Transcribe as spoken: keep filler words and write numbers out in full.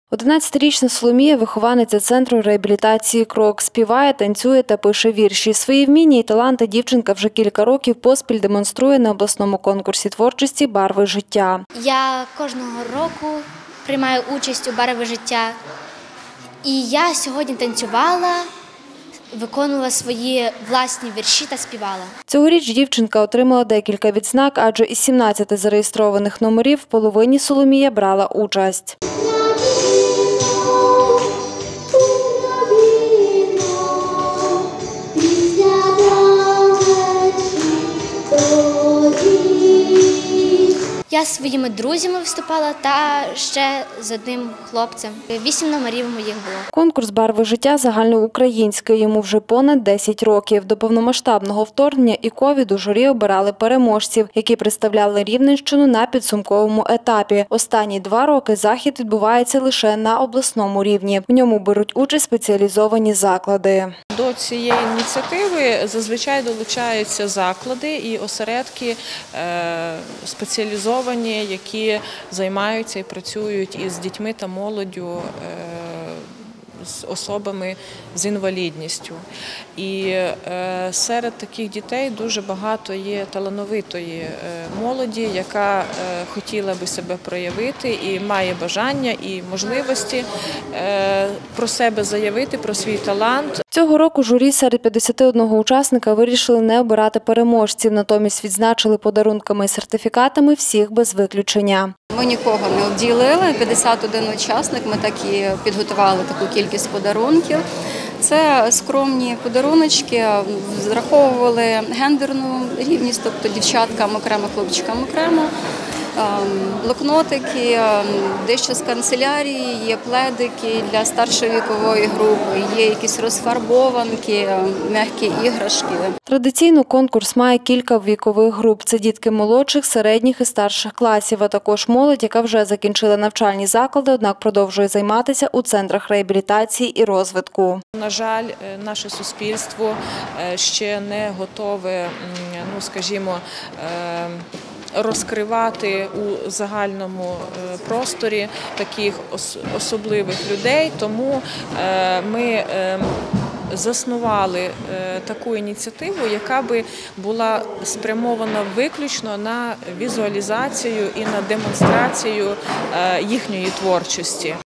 одинадцятирічна Соломія – вихованиця центру реабілітації «Крок». Співає, танцює та пише вірші. Свої вміння і таланти дівчинка вже кілька років поспіль демонструє на обласному конкурсі творчості «Барви життя». Я кожного року приймаю участь у «Барви життя». І я сьогодні танцювала, виконувала свої власні вірші та співала. Цьогоріч дівчинка отримала декілька відзнак, адже із сімнадцяти зареєстрованих номерів в половині Соломія брала участь. Я зі своїми друзями виступала та ще з одним хлопцем. Вісім номерів моїх було. Конкурс «Барви життя» загальноукраїнський. Йому вже понад десять років. До повномасштабного вторгнення і ковіду журі обирали переможців, які представляли Рівненщину на підсумковому етапі. Останні два роки захід відбувається лише на обласному рівні. В ньому беруть участь спеціалізовані заклади. До цієї ініціативи зазвичай долучаються заклади і осередки спеціалізовані, які займаються і працюють із дітьми та молоддю, з особами з інвалідністю. І серед таких дітей дуже багато є талановитої молоді, яка хотіла би себе проявити і має бажання і можливості про себе заявити, про свій талант. Цього року журі серед п'ятдесяти одного учасника вирішили не обирати переможців, натомість відзначили подарунками і сертифікатами всіх без виключення. Ми нікого не обділили, п'ятдесят один учасник, ми так і підготували таку кількість подарунків. Це скромні подаруночки, зраховували гендерну рівність, тобто дівчаткам окремо, хлопчикам окремо. Блокнотики, дещо з канцелярії, є пледики для старшої вікової групи, є якісь розфарбованки, м'які іграшки. Традиційно конкурс має кілька вікових груп. Це дітки молодших, середніх і старших класів, а також молодь, яка вже закінчила навчальні заклади, однак продовжує займатися у центрах реабілітації і розвитку. На жаль, наше суспільство ще не готове, ну, скажімо, розкривати у загальному просторі таких особливих людей, тому ми заснували таку ініціативу, яка би була спрямована виключно на візуалізацію і на демонстрацію їхньої творчості.